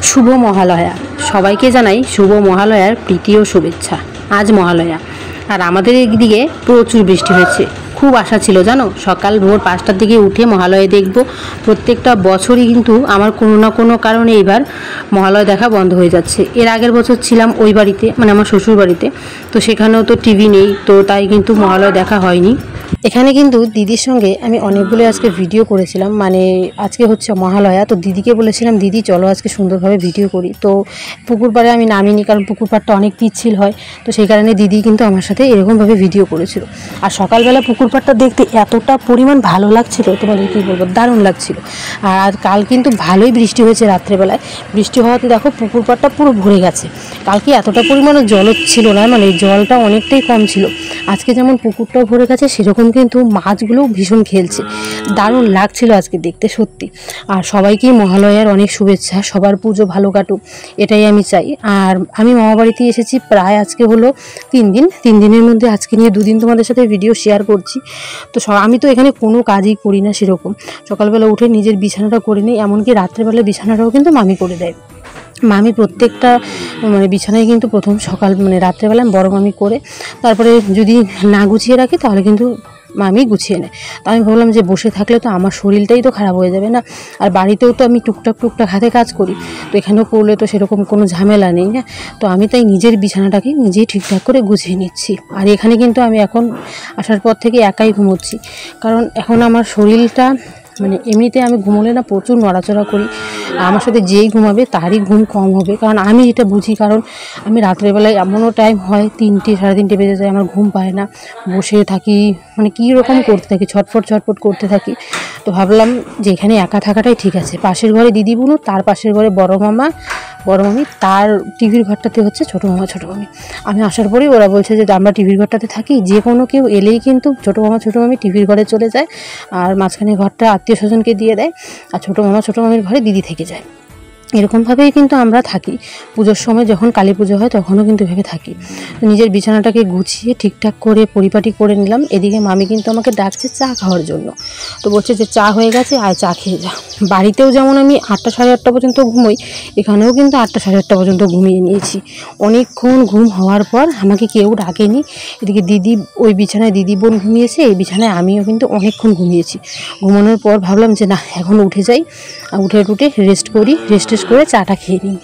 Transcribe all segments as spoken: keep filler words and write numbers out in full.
শুভ মহালয়া। সবাইকে জানাই শুভ মহালয়ার প্রীতি ও শুভেচ্ছা। আজ মহালয়া, আর আমাদের এদিকে প্রচুর বৃষ্টি হয়েছে। খুব আশা ছিল জানো, সকাল ভোর পাঁচটার দিকে উঠে মহালয়া দেখব। প্রত্যেকটা বছরই কিন্তু আমার কোনো না কোনো কারণে এবার মহালয়া দেখা বন্ধ হয়ে যাচ্ছে। এর আগের বছর ছিলাম ওই বাড়িতে, মানে আমার শ্বশুর বাড়িতে, তো সেখানেও তো টিভি নেই, তো তাই কিন্তু মহালয়া দেখা হয়নি। এখানে কিন্তু দিদির সঙ্গে আমি অনেকগুলো আজকে ভিডিও করেছিলাম, মানে আজকে হচ্ছে মহালয়া, তো দিদিকে বলেছিলাম দিদি চলো আজকে সুন্দরভাবে ভিডিও করি। তো পুকুর পাড়ে আমি নামিনি, কারণ পুকুর পাড়টা অনেক পিচ্ছিল হয়, তো সেই কারণে দিদি কিন্তু আমার সাথে এরকমভাবে ভিডিও করেছিল। আর সকালবেলা পুকুর পাড়টা দেখতে এতটা পরিমাণ ভালো লাগছিল, তোমাদের কী বলবো, দারুণ লাগছিল। আর কাল কিন্তু ভালোই বৃষ্টি হয়েছে রাত্রেবেলায়। বৃষ্টি হওয়াতে দেখো পুকুর পাড়টা পুরো ভরে গেছে। কালকে এতটা পরিমাণে জল ছিল না, মানে জলটা অনেকটাই কম ছিল। আজকে যেমন পুকুরটাও ভরে গেছে, সেরকম কিন্তু মাছগুলোও ভীষণ খেলছে। দারুণ লাগছিল আজকে দেখতে সত্যি। আর সবাইকেই মহালয়ার অনেক শুভেচ্ছা, সবার পুজো ভালো কাটুক, এটাই আমি চাই। আর আমি মামাবাড়িতে এসেছি প্রায় আজকে হলো তিন দিন তিন দিনের মধ্যে আজকে নিয়ে দুদিন তোমাদের সাথে ভিডিও শেয়ার করছি। তো আমি তো এখানে কোনো কাজই করি না সেরকম। সকালবেলা উঠে নিজের বিছানাটা করে নিই, এমনকি রাত্রেবেলা বিছানাটাও কিন্তু মামি করে দেয়। মামি প্রত্যেকটা মানে বিছানায় কিন্তু প্রথম সকাল মানে রাত্রেবেলা বড় মামি করে, তারপরে যদি না গুছিয়ে রাখি তাহলে কিন্তু মামি গুছিয়ে নেয়। তো আমি ভাবলাম যে বসে থাকলে তো আমার শরীরটাই তো খারাপ হয়ে যাবে না, আর বাড়িতেও তো আমি টুকটাক টুকটাক হাতে কাজ করি, তো এখানেও করলে তো সেরকম কোনো ঝামেলা নেই না। তো আমি তাই নিজের বিছানাটাকে নিজেই ঠিকঠাক করে গুছিয়ে নিচ্ছি। আর এখানে কিন্তু আমি এখন আসার পর থেকে একাই ঘুমোচ্ছি, কারণ এখন আমার শরীরটা মানে এমনিতে আমি ঘুমোলে না প্রচুর নড়াচড়া করি, আমার সাথে যেই ঘুমাবে তারই ঘুম কম হবে, কারণ আমি এটা বুঝি। কারণ আমি রাত্রেবেলায় এমনও টাইম হয় তিনটে সাড়ে তিনটে বেজে যায়, আমার ঘুম পায় না, বসে থাকি, মানে কী রকম করতে থাকি, ছটফট ছটফট করতে থাকি। তো ভাবলাম যে এখানে একা থাকাটাই ঠিক আছে। পাশের ঘরে দিদি বোনও, তার পাশের ঘরে বড় মামা বড় মামি, তার টিভির ঘরটাতে হচ্ছে ছোটো মামা ছোটো মামি। আমি আসার পরেই ওরা বলছে যে আমরা টিভির ঘরটাতে থাকি, যে কোনো কেউ এলেই কিন্তু ছোটো মামা ছোটো মামি টিভির ঘরে চলে যায়, আর মাঝখানে ঘরটা আত্মীয় স্বজনকে দিয়ে দেয়, আর ছোটো মামা ছোটো মামির ঘরে দিদি থেকে যায়। এরকমভাবেই কিন্তু আমরা থাকি। পুজোর সময় যখন কালী পুজো হয় তখনও কিন্তু এভাবে থাকি। নিজের বিছানাটাকে গুছিয়ে ঠিকঠাক করে পরিপাটি করে নিলাম। এদিকে মামি কিন্তু আমাকে ডাকছে চা খাওয়ার জন্য, তো বলছে যে চা হয়ে গেছে আর চা খেয়ে যা। বাড়িতেও যেমন আমি আটটা সাড়ে আটটা পর্যন্ত ঘুমোই, এখানেও কিন্তু আটটা সাড়ে আটটা পর্যন্ত ঘুমিয়ে নিয়েছি। অনেকক্ষণ ঘুম হওয়ার পর আমাকে কেউ ডাকেনি। এদিকে দিদি ওই বিছানায় দিদি বোন ঘুমিয়েছে, এই বিছানায় আমিও কিন্তু অনেকক্ষণ ঘুমিয়েছি। ঘুমানোর পর ভাবলাম যে না এখন উঠে যাই, উঠে টুটে রেস্ট করি, রেস্ট টেস্ট করে চাটা খেয়ে নিই।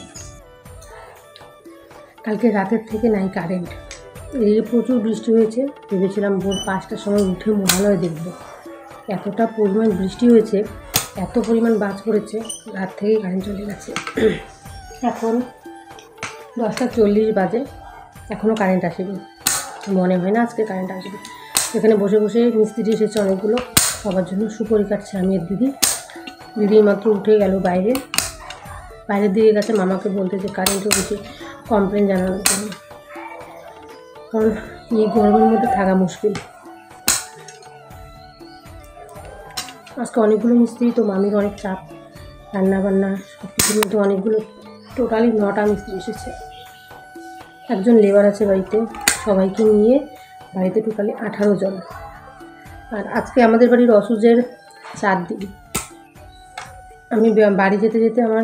কালকে রাতের থেকে নাই কারেন্ট, এই প্রচুর বৃষ্টি হয়েছে। ভেবেছিলাম ভোর পাঁচটার সময় উঠে মহালয়া দেখব, এতটা পরিমাণ বৃষ্টি হয়েছে, এত পরিমাণ বাজ পড়েছে, রাত থেকেই কারেন্ট চলে গেছে। এখন দশটা চল্লিশ বাজে, এখনও কারেন্ট আসেনি, মনে হয় না আজকে কারেন্ট আসবে। এখানে বসে বসে মিস্ত্রি এসেছে অনেকগুলো, সবার জন্য সুপারি কাটছে আমি আর দিদি। দিদি মাত্র উঠে গেল বাইরে, বাইরের দিকে গেছে মামাকে বলতে যে কারেন্টের উঠে কমপ্লেন জানানোর জন্য, কারণ এই গরমের মধ্যে থাকা মুশকিল। আজকে অনেকগুলো মিস্ত্রি, তো মামির অনেক চাপ, রান্নাবান্না সব কিছুর মধ্যে অনেকগুলো, টোটালি নটা মিস্ত্রি এসেছে। একজন লেবার আছে বাড়িতে, সবাইকে নিয়ে বাড়িতে টোটালি আঠারো জন। আর আজকে আমাদের বাড়ির অসুজের চার দিন। আমি বাড়ি যেতে যেতে আমার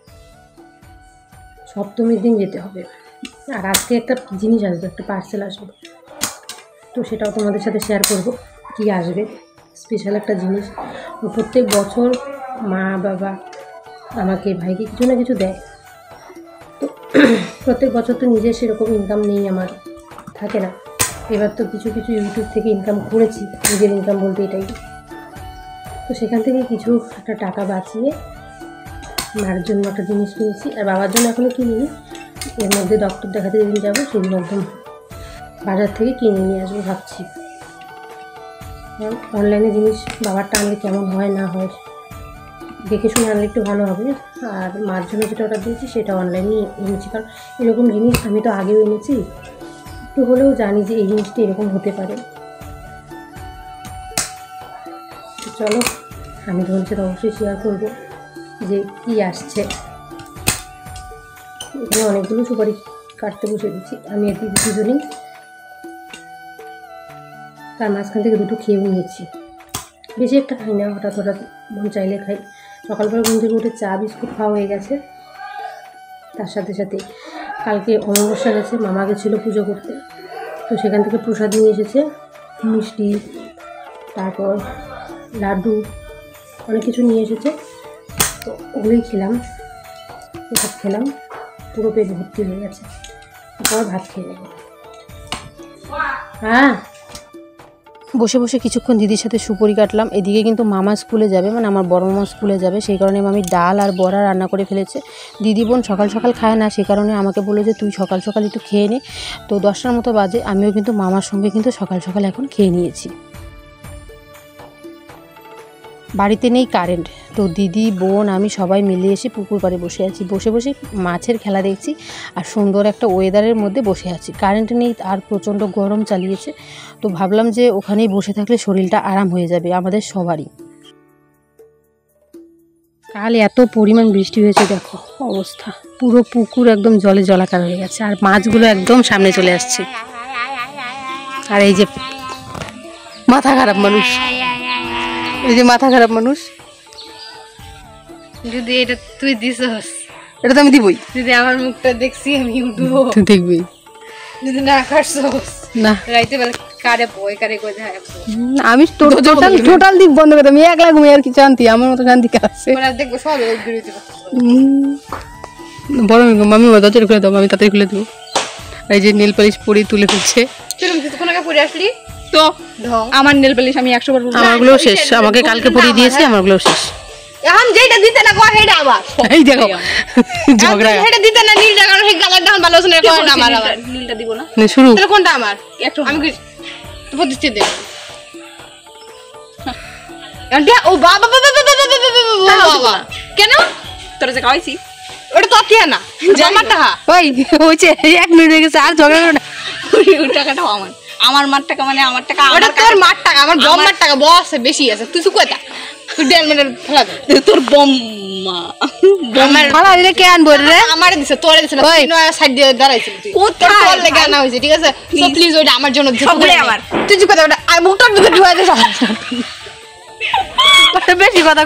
সপ্তমীর দিন যেতে হবে। আর আজকে একটা জিনিস আসবে, একটা পার্সেল আসবে, তো সেটাও তোমাদের সাথে শেয়ার করব কি আসবে। স্পেশাল একটা জিনিস। প্রত্যেক বছর মা বাবা আমাকে ভাইকে কিছু না কিছু দেয়, তো প্রত্যেক বছর তো নিজের সেরকম ইনকাম নেই, আমার থাকে না। এবার তো কিছু কিছু ইউটিউব থেকে ইনকাম করেছি, নিজের ইনকাম বলতে এটাই। তো সেখান থেকে কিছু একটা টাকা বাঁচিয়ে মার জন্য একটা জিনিস কিনেছি, আর বাবার জন্য এখনও কিনিনি। এর মধ্যে ডক্টর দেখাতে যেদিন যাবো সেদিন একদম বাজার থেকে কিনে নিয়ে আসবো ভাবছি। অনলাইনে জিনিস বাবারটা আনলে কেমন হয় না হয় দেখে শুনে আনলে একটু ভালো হবে। আর মার জন্য যেটা অর্ডার দিয়েছি সেটা অনলাইনে এনেছি, কারণ এরকম জিনিস আমি তো আগেও এনেছি, একটু হলেও জানি যে এই জিনিসটা এরকম হতে পারে। চলো আমি তোমাদের সাথে অবশ্যই শেয়ার করবো যে কী আসছে। এখানে অনেকগুলো সুপারি কাটতে বসে দিচ্ছি আমি আর দিদি দুজনেই, তার মাঝখান থেকে দুটো খেয়েও নিয়েছি। বেশি একটা খাই না, হঠাৎ হঠাৎ মন চাইলে খাই। সকালবেলা ঘুম থেকে উঠে চা বিস্কুট খাওয়া হয়ে গেছে, তার সাথে সাথে কালকে অমাবস্যা গেছে, মামা গেছিল পুজো করতে, তো সেখান থেকে প্রসাদ নিয়ে এসেছে, মিষ্টি, তারপর লাড্ডু, অনেক কিছু নিয়ে এসেছে। তো ওগুলোই খেলাম, প্রসাদ খেলাম, পুরো পেট ভর্তি হয়ে গেছে। তারপর ভাত খেয়ে নেব। হ্যাঁ, বসে বসে কিছুক্ষণ দিদির সাথে সুপুরি কাটলাম। এদিকে কিন্তু মামা স্কুলে যাবে, মানে আমার বড় মামা স্কুলে যাবে, সেই কারণে মামি ডাল আর বড়া রান্না করে ফেলেছে। দিদি বোন সকাল সকাল খায় না, সেই কারণে আমাকে বললো যে তুই সকাল সকাল একটু খেয়ে নে। তো দশটার মতো বাজে, আমিও কিন্তু মামার সঙ্গে কিন্তু সকাল সকাল এখন খেয়ে নিয়েছি। বাড়িতে নেই কারেন্ট, তো দিদি বোন আমি সবাই মিলে এসে পুকুর পাড়ে বসে আছি, বসে বসে মাছের খেলা দেখছি আর সুন্দর একটা ওয়েদারের মধ্যে বসে আছি। কারেন্ট নেই আর প্রচণ্ড গরম চালিয়েছে, তো ভাবলাম যে ওখানেই বসে থাকলে শরীরটা আরাম হয়ে যাবে আমাদের সবারই। কাল এত পরিমাণ বৃষ্টি হয়েছে, দেখো অবস্থা, পুরো পুকুর একদম জলে জলাকার হয়ে গেছে আর মাছগুলো একদম সামনে চলে আসছে। আর এই যে মাথা খারাপ মানুষ, এই যে মাথা খারাপ মানুষ, যদি এটা তুই দিছস, এটা তো আমি দিবই। যদি আমার মুখটা দেখছি আমি উঠবো, তুই দেখবি। যদি না খাচ্ছস না, রাইতে বেলা কারে বই কারে কই যায়, আমি টোটাল টোটাল দিক বন্ধ করে আমি একলা ঘুমিয়ে আর কি শান্তি, আমার মতো শান্তি কাছে মানে দেখবো সব বিরতি বড় মামি দরজাটা খুলে দাও, আমি তাড়াতাড়ি খুলে দেবো। এই যে নেল পালিশ পরে তুলে ফেলছে। চলুন কিছুক্ষণ আগে পরে আসলি তো আমার নেল পালিশ আমি একশো বার পরবো। আমারগুলো শেষ, আমাকে কালকে পরিয়ে দিয়েছে, আমারগুলো শেষ। এখন যেটা দিতে না কয় হেডা আবার এই দেখো ঝগড়া, হেডা দিতে না নীলটা, কারণ সেই কালারটা ভালো আছে না, কয় না আমার আবার নীলটা দিব না। না শুরু, তাহলে কোনটা আমার? একটু আমি কি তো প্রতিষ্ঠা দেব। এটা ও বাবা বাবা বাবা বাবা বাবা কেন তোরা যে খাওয়াইছি ওটা তো আতিয়া না, আমার টাকা ওই হইছে এক মিনিট হয়ে গেছে, আর ঝগড়া করো না। ওই টাকাটাও আমার, আমার মার টাকা মানে আমার টাকা, ওটা তোর মার টাকা, আমার বম্মার টাকা বস বেশি আছে, তুই কয়টা তুই দেড় মিনিট ফেলা দে তোর বম্মা বম্মার ফালা দিলে কে আনবো রে? আমারে দিছে, তোরে দিছে না, তুই নয় সাইড দিয়ে দাঁড়াইছিস, তুই তোর তোর লেগে আনা হইছে, ঠিক আছে? সো প্লিজ ওইটা আমার জন্য দিছে, সবগুলো আমার, তুই চুপ করে ওটা আর মুখটার দিকে ঢুকাই দে সব বেশি কথা।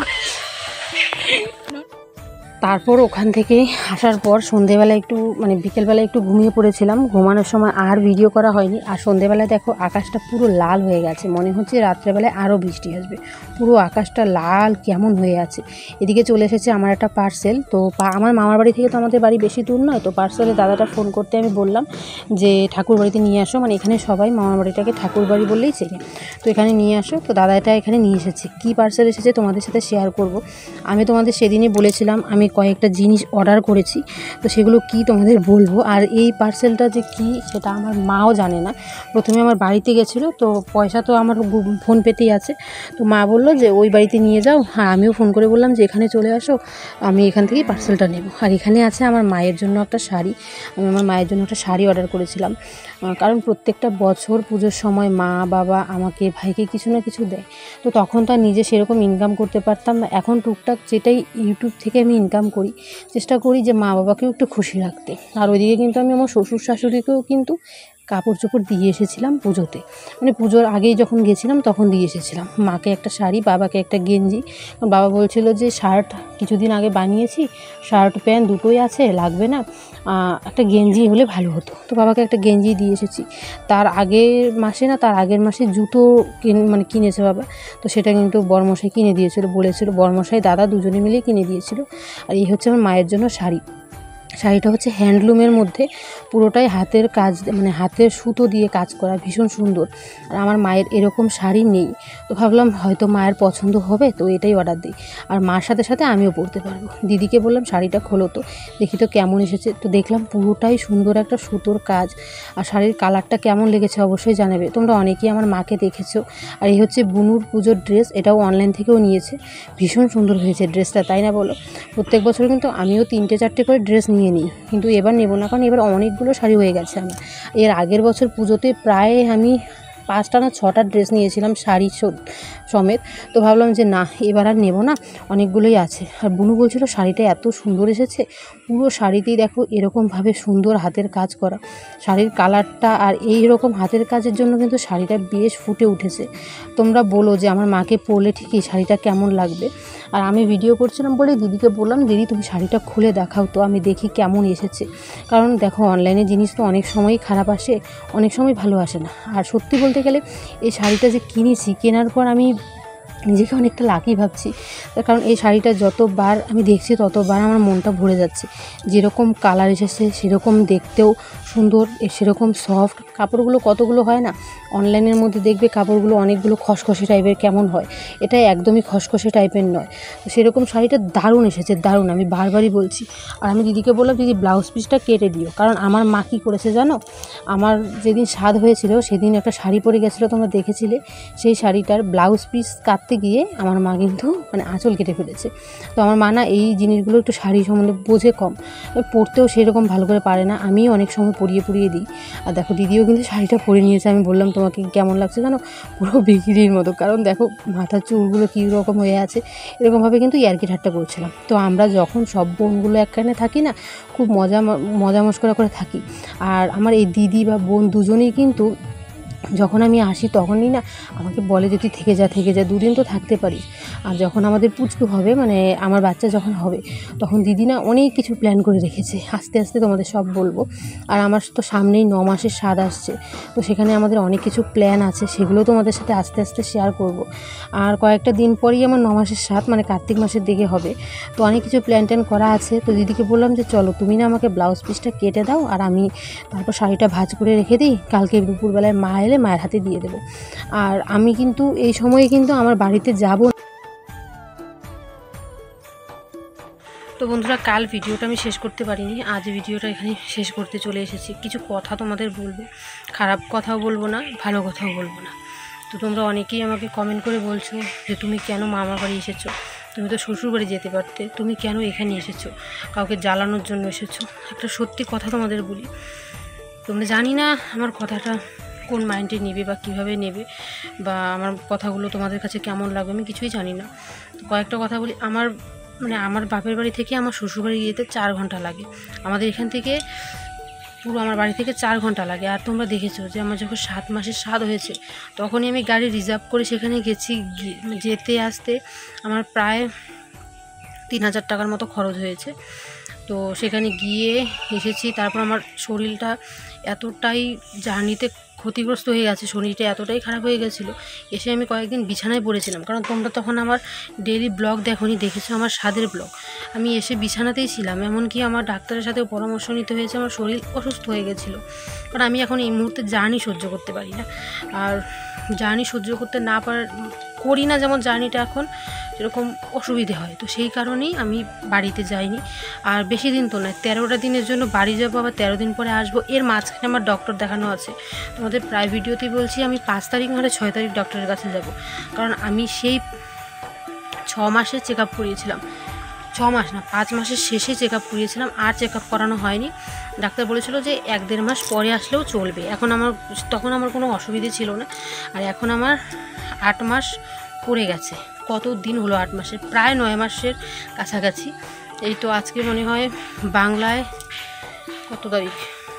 তারপর ওখান থেকে আসার পর সন্ধেবেলা একটু মানে বিকেলবেলা একটু ঘুমিয়ে পড়েছিলাম, ঘুমানোর সময় আর ভিডিও করা হয়নি। আর সন্ধেবেলায় দেখো আকাশটা পুরো লাল হয়ে গেছে, মনে হচ্ছে রাত্রেবেলায় আরও বৃষ্টি আসবে, পুরো আকাশটা লাল কেমন হয়ে আছে। এদিকে চলে এসেছে আমার একটা পার্সেল, তো আমার মামার বাড়ি থেকে তো আমাদের বাড়ি বেশি দূর নয়, তো পার্সেলে দাদাটা ফোন করতে আমি বললাম যে ঠাকুর বাড়িতে নিয়ে আসো, মানে এখানে সবাই মামার বাড়িটাকে ঠাকুর বাড়ি বললেই চেনে, তো এখানে নিয়ে আসো। তো দাদা এটা এখানে নিয়ে এসেছে, কী পার্সেল এসেছে তোমাদের সাথে শেয়ার করব। আমি তোমাদের সেদিনই বলেছিলাম আমি কয়েকটা জিনিস অর্ডার করেছি, তো সেগুলো কি তোমাদের বলবো। আর এই পার্সেলটা যে কি সেটা আমার মাও জানে না, প্রথমে আমার বাড়িতে গেছিলো, তো পয়সা তো আমার ফোনপেতেই আছে, তো মা বললো যে ওই বাড়িতে নিয়ে যাও। হ্যাঁ, আমিও ফোন করে বললাম যে এখানে চলে আসো, আমি এখান থেকেই পার্সেলটা নেব। আর এখানে আছে আমার মায়ের জন্য একটা শাড়ি, আমি আমার মায়ের জন্য একটা শাড়ি অর্ডার করেছিলাম, কারণ প্রত্যেকটা বছর পুজোর সময় মা বাবা আমাকে ভাইকে কিছু না কিছু দেয়, তো তখন তো আর নিজে সেরকম ইনকাম করতে পারতাম না। এখন টুকটাক যেটাই ইউটিউব থেকে আমি ইনকাম করি, চেষ্টা করি যে মা বাবাকেও একটু খুশি রাখতে। আর ওইদিকে কিন্তু আমি আমার শ্বশুর শাশুড়িকেও কিন্তু কাপড় চোপড় দিয়ে এসেছিলাম পুজোতে, মানে পুজোর আগেই যখন গেছিলাম তখন দিয়ে এসেছিলাম। মাকে একটা শাড়ি, বাবাকে একটা গেঞ্জি, বাবা বলছিল যে শার্ট কিছুদিন আগে বানিয়েছি, শার্ট প্যান্ট দুটোই আছে, লাগবে না, একটা গেঞ্জি হলে ভালো হতো, তো বাবাকে একটা গেঞ্জি দিয়ে এসেছি। তার আগের মাসে না তার আগের মাসে জুতো মানে কিনেছে বাবা, তো সেটা কিন্তু বড়মশাই কিনে দিয়েছিল, বলেছিল বড়মশাই দাদা দুজনে মিলে কিনে দিয়েছিল। আর এই হচ্ছে আমার মায়ের জন্য শাড়ি, শাড়িটা হচ্ছে হ্যান্ডলুমের মধ্যে, পুরোটাই হাতের কাজ, মানে হাতের সুতো দিয়ে কাজ করা, ভীষণ সুন্দর। আর আমার মায়ের এরকম শাড়ি নেই, তো ভাবলাম হয়তো মায়ের পছন্দ হবে, তো এটাই অর্ডার দিই, আর মার সাথে সাথে আমিও পরতে পারবো। দিদিকে বললাম শাড়িটা খোলো তো দেখি তো কেমন এসেছে, তো দেখলাম পুরোটাই সুন্দর একটা সুতোর কাজ। আর শাড়ির কালারটা কেমন লেগেছে অবশ্যই জানাবে, তোমরা অনেকেই আমার মাকে দেখেছো। আর এই হচ্ছে বুনুর পুজোর ড্রেস, এটাও অনলাইন থেকেও নিয়েছে, ভীষণ সুন্দর হয়েছে ড্রেসটা, তাই না বলো? প্রত্যেক বছর কিন্তু আমিও তিনটে চারটে করে ড্রেস নিয়ে নিই, কিন্তু এবার নেব না, কারণ এবার অনেকগুলো শাড়ি হয়ে গেছে আমার। এর আগের বছর পুজোতে প্রায় আমি পাঁচটা না ছটা ড্রেস নিয়েছিলাম শাড়ি সমেত। তো ভাবলাম যে না এবার আর নেবো না, অনেকগুলোই আছে। আর বুনু বলছিল শাড়িটা এত সুন্দর এসেছে, পুরো শাড়িতেই দেখো এরকমভাবে সুন্দর হাতের কাজ করা, শাড়ির কালারটা আর এই রকম হাতের কাজের জন্য কিন্তু শাড়িটা বেশ ফুটে উঠেছে। তোমরা বলো যে আমার মাকে পরলে ঠিকই শাড়িটা কেমন লাগবে। আর আমি ভিডিও করছিলাম বলে দিদিকে বললাম, দিদি তুমি শাড়িটা খুলে দেখাও তো, আমি দেখি কেমন এসেছে। কারণ দেখো অনলাইনে জিনিস তো অনেক সময়ই খারাপ আসে, অনেক সময় ভালো আসে না। আর সত্যি বলতে গেলে এই শাড়িটা যে কিনেছি, কেনার পর আমি নিজেকে অনেকটা লাকি ভাবছি। তার কারণ এই শাড়িটা যতবার আমি দেখছি ততবার আমার মনটা ভরে যাচ্ছে। যেরকম কালার এসেছে সেরকম দেখতেও সুন্দর, সেরকম সফট। কাপড়গুলো কতগুলো হয় না অনলাইনের মধ্যে, দেখবে কাপড়গুলো অনেকগুলো খসখসে টাইপের কেমন হয়, এটা একদমই খসখসে টাইপের নয়। তো সেরকম শাড়িটা দারুণ এসেছে, দারুণ, আমি বারবারই বলছি। আর আমি দিদিকে বললাম দিদি ব্লাউজ পিসটা কেটে দিও, কারণ আমার মা কী করেছে জানো, আমার যেদিন স্বাদ হয়েছিল সেদিন একটা শাড়ি পরে গেছিলো, তোমরা দেখেছিলে। সেই শাড়িটার ব্লাউজ পিস কাটতে গিয়ে আমার মা কিন্তু মানে আঁচল কেটে ফেলেছে। তো আমার মা না এই জিনিসগুলো একটু শাড়ি সম্বন্ধে বোঝে কম, পরতেও সেরকম ভালো করে পারে না, আমিও অনেক সময় পরিয়ে পরিয়ে দিই। আর দেখো দিদিও কিন্তু শাড়িটা পরে নিয়েছে। আমি বললাম তোমাকে কেমন লাগছে জানো, পুরো বিক্রির মতো, কারণ দেখো মাথার চুলগুলো কী রকম হয়ে আছে, এরকমভাবে কিন্তু ইয়ার্কি ঠাট্টা করছিলাম। তো আমরা যখন সব বোনগুলো একখানে থাকি না, খুব মজা মজা মস্করা করে থাকি। আর আমার এই দিদি বা বোন দুজনেই কিন্তু যখন আমি আসি তখনই না আমাকে বলে যে তুই থেকে যা থেকে যা দুদিন তো থাকতে পারিস। আর যখন আমাদের পুচকু হবে, মানে আমার বাচ্চা যখন হবে, তখন দিদি না অনেক কিছু প্ল্যান করে রেখেছে, আস্তে আস্তে তোমাদের সব বলবো। আর আমার তো সামনেই ন মাসের স্বাদ আসছে, তো সেখানে আমাদের অনেক কিছু প্ল্যান আছে, সেগুলো তোমাদের সাথে আস্তে আস্তে শেয়ার করব। আর কয়েকটা দিন পরেই আমার ন মাসের স্বাদ, মানে কার্তিক মাসের দিকে হবে। তো অনেক কিছু প্ল্যান ট্যান করা আছে। তো দিদিকে বললাম যে চলো তুমি না আমাকে ব্লাউজ পিসটা কেটে দাও, আর আমি তারপর শাড়িটা ভাঁজ করে রেখে দিই, কালকে দুপুরবেলায় মা এলে মায়ের হাতে দিয়ে দেবো। আর আমি কিন্তু এই সময়ে কিন্তু আমার বাড়িতে যাব। তো বন্ধুরা কাল ভিডিওটা আমি শেষ করতে পারিনি, আজ ভিডিওটা এখানে শেষ করতে চলে এসেছি। কিছু কথা তোমাদের বলবো, খারাপ কথাও বলবো না, ভালো কথাও বলবো না। তো তোমরা অনেকেই আমাকে কমেন্ট করে বলছো যে তুমি কেন মামার বাড়ি এসেছো, তুমি তো শ্বশুর বাড়ি যেতে পারতে, তুমি কেন এখানে এসেছো, কাউকে জ্বালানোর জন্য এসেছো। একটা সত্যি কথা তোমাদের বলি, তোমরা জানি না আমার কথাটা কোন মাইন্ডে নেবে বা কীভাবে নেবে, বা আমার কথাগুলো তোমাদের কাছে কেমন লাগবে, আমি কিছুই জানি না। কয়েকটা কথা বলি, আমার মানে আমার বাপের বাড়ি থেকে আমার শ্বশুরবাড়ি যেতে চার ঘন্টা লাগে, আমাদের এখান থেকে পুরো আমার বাড়ি থেকে চার ঘন্টা লাগে। আর তোমরা দেখেছো যে আমার যখন সাত মাসের স্বাদ হয়েছে তখনই আমি গাড়ি রিজার্ভ করে সেখানে গেছি, যেতে আসতে আমার প্রায় তিন হাজার টাকার মতো খরচ হয়েছে। তো সেখানে গিয়ে এসেছি, তারপর আমার শরীরটা এতটাই জার্নিতে ক্ষতিগ্রস্ত হয়ে গেছে, শরীরটা এতটাই খারাপ হয়ে গেছিলো, এসে আমি কয়েকদিন বিছানায় পড়েছিলাম। কারণ তোমরা তখন আমার ডেইলি ব্লগ দেখোনি, দেখেছো আমার স্বাদের ব্লগ, আমি এসে বিছানাতেই ছিলাম। এমনকি আমার ডাক্তারের সাথেও পরামর্শ নিতে হয়েছে, আমার শরীর অসুস্থ হয়ে গেছিলো। কারণ আমি এখন এই মুহূর্তে জার্নি সহ্য করতে পারি না, আর জার্নি সহ্য করতে না পার করি না, যেমন জার্নিটা এখন এরকম অসুবিধে হয়। তো সেই কারণেই আমি বাড়িতে যাইনি। আর বেশি দিন তো নয়, তেরোটা দিনের জন্য বাড়ি যাবো, আবার তেরো দিন পরে আসবো। এর মাঝখানে আমার ডক্টর দেখানো আছে, তোমাদের প্রায় ভিডিওতেই বলছি আমি পাঁচ তারিখ নাহলে ছয় তারিখ ডক্টরের কাছে যাব। কারণ আমি সেই ছ মাসের চেক আপ করিয়েছিলাম, ছ মাস না পাঁচ মাসের শেষে চেক আপ করিয়েছিলাম, আর চেক আপ করানো হয়নি। ডাক্তার বলেছিল যে এক দেড় মাস পরে আসলেও চলবে। এখন আমার তখন আমার কোনো অসুবিধে ছিল না, আর এখন আমার আট মাস পড়ে গেছে। কত দিন হলো, আট মাসের প্রায় নয় মাসের কাছাকাছি। এই তো আজকে মনে হয় বাংলায় কত তারিখ,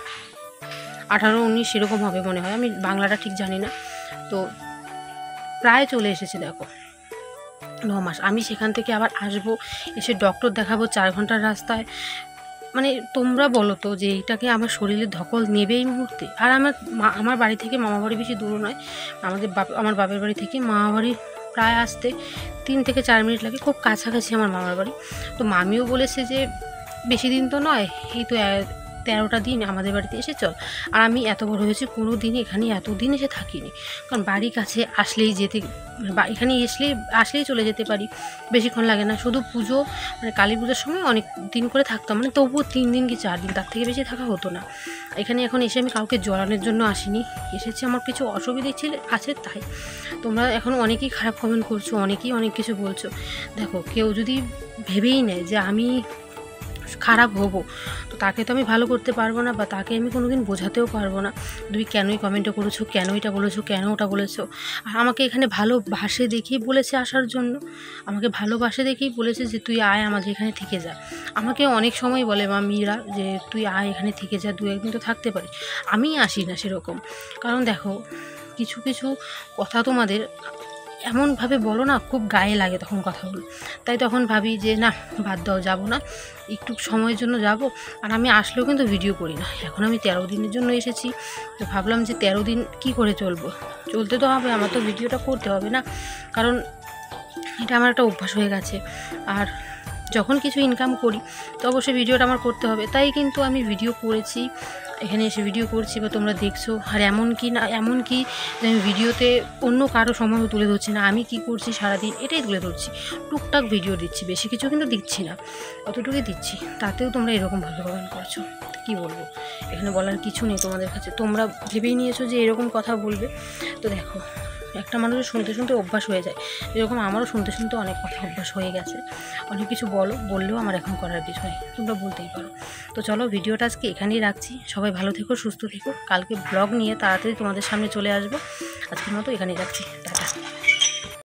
আঠারো উনিশ এরকম হবে মনে হয়, আমি বাংলাটা ঠিক জানি না। তো প্রায় চলে এসেছে দেখো ন মাস। আমি সেখান থেকে আবার আসবো, এসে ডক্টর দেখাবো, চার ঘন্টার রাস্তায়। মানে তোমরা বলো তো যে এইটাকে আমার শরীরে ধকল নেবে এই মুহূর্তে? আর আমার আমার বাড়ি থেকে মামাবাড়ি বেশি দূর নয়, আমাদের বাপ আমার বাপের বাড়ি থেকে মামাবাড়ি প্রায় আসতে তিন থেকে চার মিনিট লাগে, খুব কাছাকাছি আমার মামার বাড়ি। তো মামিও বলেছে যে বেশি দিন তো নয়, এই তো তেরোটা দিন আমাদের বাড়িতে এসে চল। আর আমি এত বড় হয়েছি কোনো দিন এখানে এত দিন এসে থাকিনি, কারণ বাড়ির কাছে আসলেই যেতে, এখানে এসলেই আসলেই চলে যেতে পারি, বেশিক্ষণ লাগে না। শুধু পুজো মানে কালী পুজোর সময় অনেক দিন করে থাকতাম, মানে তবুও তিন দিন কি চার দিন, তার থেকে বেশি থাকা হতো না। এখানে এখন এসে আমি কাউকে জড়ানোর জন্য আসিনি, এসেছি আমার কিছু অসুবিধে ছিল আছে তাই। তোমরা এখন অনেকেই খারাপ কমেন্ট করছো, অনেকেই অনেক কিছু বলছো। দেখো কেউ যদি ভেবেই নেয় যে আমি খারাপ হবো, তো তাকে তো আমি ভালো করতে পারবো না, বা তাকে আমি কোনো দিন বোঝাতেও পারবো না তুমি কেনই কমেন্টটা করেছো, কেন এটা বলেছো, কেন ওটা বলেছো। আর আমাকে এখানে ভালোবাসে দেখেই বলেছে আসার জন্য, আমাকে ভালোবাসে দেখেই বলেছে যে তুই আয় আমাদের এখানে থেকে যা। আমাকে অনেক সময় বলে মা মীরা যে তুই আয় এখানে থেকে যা, দু একদিন তো থাকতে পারি। আমি আসি না সেরকম, কারণ দেখো কিছু কিছু কথা তোমাদের এমনভাবে বলো না, খুব গায়ে লাগে তখন কথাগুলো। তাই তখন ভাবি যে না বাদ দাও, যাবো না, একটু সময়ের জন্য যাব। আর আমি আসলেও কিন্তু ভিডিও করি না, এখন আমি তেরো দিনের জন্য এসেছি, তো ভাবলাম যে তেরো দিন কি করে চলবো, চলতে তো হবে, আমার তো ভিডিওটা করতে হবে না, কারণ এটা আমার একটা অভ্যাস হয়ে গেছে। আর যখন কিছু ইনকাম করি তো অবশ্যই ভিডিওটা আমার করতে হবে, তাই কিন্তু আমি ভিডিও করেছি, এখানে এসে ভিডিও করছি বা তোমরা দেখছো। আর এমন কি না এমন কি যে আমি ভিডিওতে অন্য কারো সময়ও তুলে ধরছি না, আমি কি করছি সারাদিন এটাই তুলে ধরছি, টুকটাক ভিডিও দিচ্ছি, বেশি কিছু কিন্তু দিচ্ছি না, অতটুকুই দিচ্ছি, তাতেও তোমরা এরকমভাবে কমেন্ট করছো। কি বলবো, এখানে বলার কিছু নেই তোমাদের কাছে, তোমরা ভেবেই নিয়েছো যে এরকম কথা বলবে। তো দেখো একটা মানুষের শুনতে শুনতে অভ্যাস হয়ে যায়, যেরকম আমারও শুনতে শুনতে অনেক কথা অভ্যাস হয়ে গেছে, অনেক কিছু বলো বললেও আমার এখন করার কিছু নেই, তোমরা বলতেই পারো। তো চলো ভিডিওটা আজকে এখানেই রাখছি, সবাই ভালো থেকো, সুস্থ থেকো, কালকে ব্লগ নিয়ে তাড়াতাড়ি তোমাদের সামনে চলে আসবো, আজকের মতো এখানেই রাখছি, টাটা।